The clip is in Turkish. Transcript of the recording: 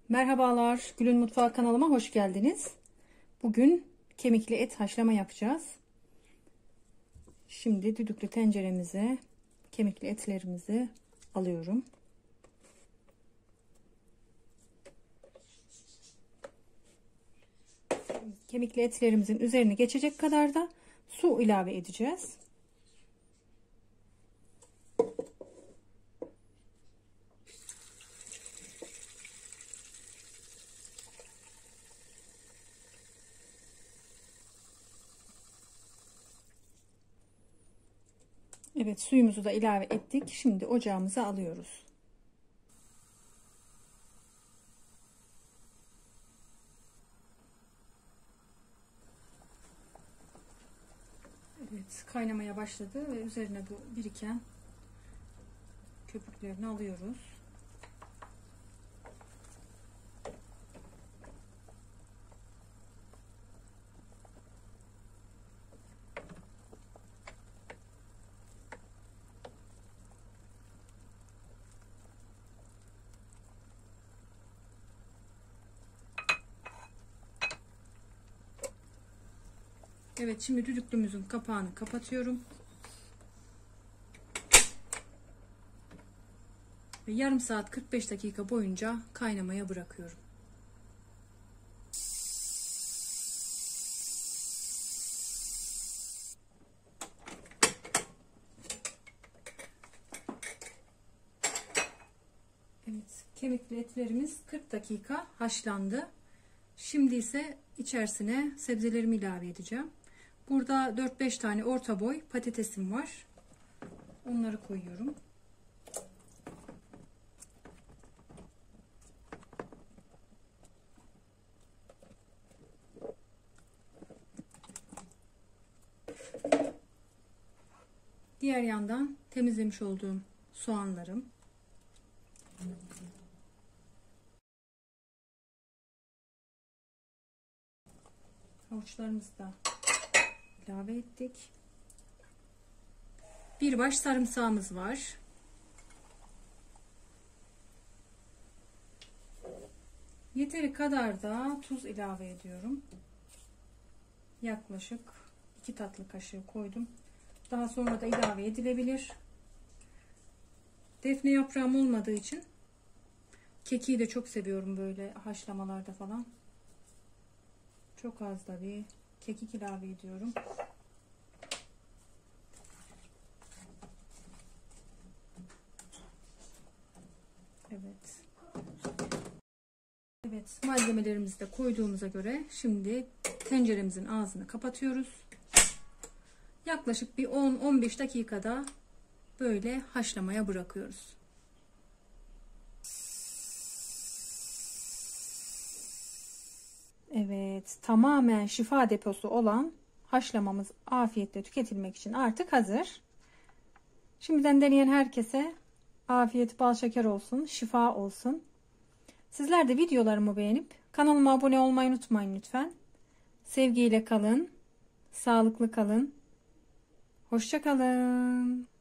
Merhabalar, Gül'ün Mutfağı kanalıma hoş geldiniz. Bugün kemikli et haşlama yapacağız. Şimdi düdüklü tenceremize kemikli etlerimizi alıyorum. Kemikli etlerimizin üzerine geçecek kadar da su ilave edeceğiz. Evet, suyumuzu da ilave ettik. Şimdi ocağımıza alıyoruz. Evet, kaynamaya başladı ve üzerine bu biriken köpüklerini alıyoruz. Evet, şimdi düdüklümüzün kapağını kapatıyorum. Ve yarım saat 45 dakika boyunca kaynamaya bırakıyorum. Evet, kemikli etlerimiz 40 dakika haşlandı. Şimdi ise içerisine sebzelerimi ilave edeceğim. Burada 4-5 tane orta boy patatesim var. Onları koyuyorum. Diğer yandan temizlemiş olduğum soğanlarım. Havuçlarımızı da ilave ettik. Bir baş sarımsağımız var. Yeteri kadar da tuz ilave ediyorum. Yaklaşık 2 tatlı kaşığı koydum. Daha sonra da ilave edilebilir. Defne yaprağım olmadığı için kekiği de çok seviyorum böyle haşlamalarda falan. Çok az da bir kekik ilave ediyorum. Evet. Evet, malzemelerimizi de koyduğumuza göre şimdi tenceremizin ağzını kapatıyoruz. Yaklaşık bir 10-15 dakikada böyle haşlamaya bırakıyoruz. Evet, tamamen şifa deposu olan haşlamamız afiyetle tüketilmek için artık hazır. Şimdiden deneyen herkese afiyet bal şeker olsun, şifa olsun. Sizler de videolarımı beğenip kanalıma abone olmayı unutmayın lütfen. Sevgiyle kalın, sağlıklı kalın. Hoşça kalın.